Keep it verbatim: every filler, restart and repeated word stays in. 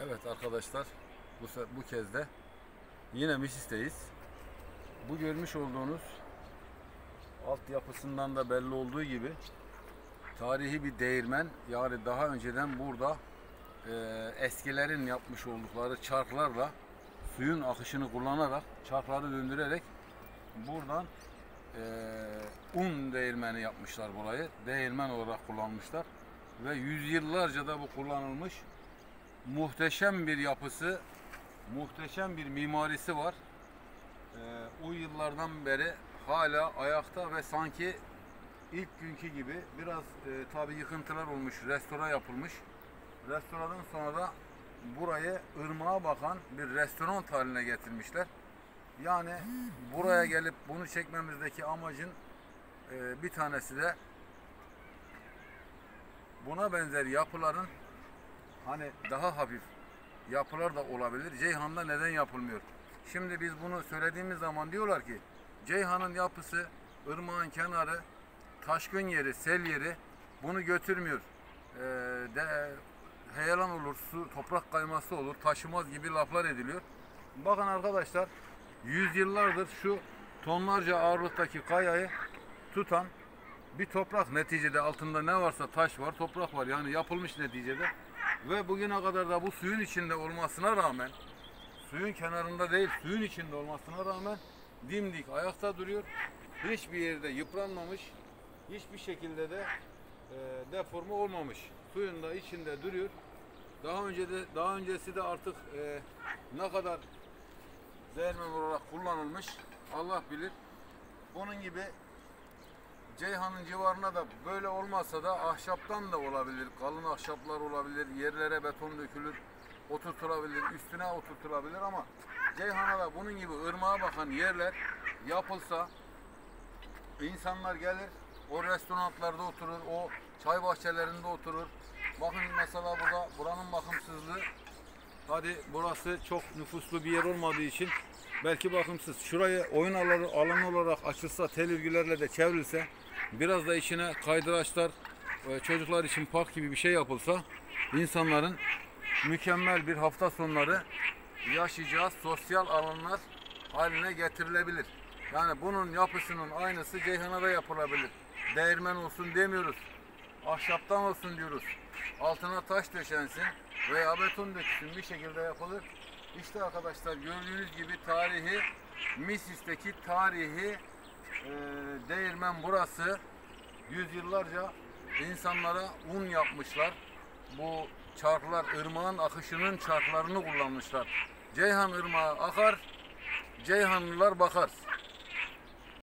Evet arkadaşlar, bu, bu kez de yine Misis'teyiz. Bu görmüş olduğunuz altyapısından da belli olduğu gibi tarihi bir değirmen. Yani daha önceden burada e, eskilerin yapmış oldukları çarklarla suyun akışını kullanarak, çarkları döndürerek buradan e, un değirmeni yapmışlar burayı. Değirmen olarak kullanmışlar ve yüzyıllarca da bu kullanılmış. Muhteşem bir yapısı, muhteşem bir mimarisi var. Ee, o yıllardan beri hala ayakta ve sanki ilk günkü gibi biraz e, tabi yıkıntılar olmuş, restore yapılmış. Restoradan sonra da burayı ırmağa bakan bir restoran haline getirmişler. Yani buraya gelip bunu çekmemizdeki amacın e, bir tanesi de buna benzer yapıların hani daha hafif yapılar da olabilir. Ceyhan'da neden yapılmıyor? Şimdi biz bunu söylediğimiz zaman diyorlar ki Ceyhan'ın yapısı, ırmağın kenarı, taşkın yeri, sel yeri bunu götürmüyor. Ee, de, heyelan olur, su, toprak kayması olur, taşımaz gibi laflar ediliyor. Bakın arkadaşlar, yüzyıllardır şu tonlarca ağırlıktaki kayayı tutan bir toprak, neticede altında ne varsa taş var, toprak var. Yani yapılmış neticede. Ve bugüne kadar da bu suyun içinde olmasına rağmen, suyun kenarında değil, suyun içinde olmasına rağmen dimdik ayakta duruyor. Hiçbir yerde yıpranmamış, hiçbir şekilde de e, deforme olmamış. Suyun da içinde duruyor. Daha önce de daha öncesi de artık e, ne kadar değirmen olarak kullanılmış Allah bilir. Bunun gibi Ceyhan'ın civarına da böyle olmazsa da ahşaptan da olabilir. Kalın ahşaplar olabilir. Yerlere beton dökülür. Oturtulabilir. Üstüne oturtulabilir ama Ceyhan'a da bunun gibi ırmağa bakan yerler yapılsa insanlar gelir. O restoranlarda oturur. O çay bahçelerinde oturur. Bakın mesela burada buranın bakımsızlığı. Hadi burası çok nüfuslu bir yer olmadığı için belki bakımsız. Şurayı oyun alanı olarak açılsa, tel örgülerle de çevrilse, biraz da içine kaydıraçlar, çocuklar için park gibi bir şey yapılsa, insanların mükemmel bir hafta sonları yaşayacağı sosyal alanlar haline getirilebilir. Yani bunun yapısının aynısı Ceyhan'a da yapılabilir. Değirmen olsun demiyoruz. Ahşaptan olsun diyoruz. Altına taş döşensin veya beton dökülsün, bir şekilde yapılır. İşte arkadaşlar gördüğünüz gibi tarihi Misis'teki tarihi e, değirmen burası. Yüzyıllarca insanlara un yapmışlar. Bu çarklar, ırmağın akışının çarklarını kullanmışlar. Ceyhan ırmağı akar, Ceyhanlılar bakar.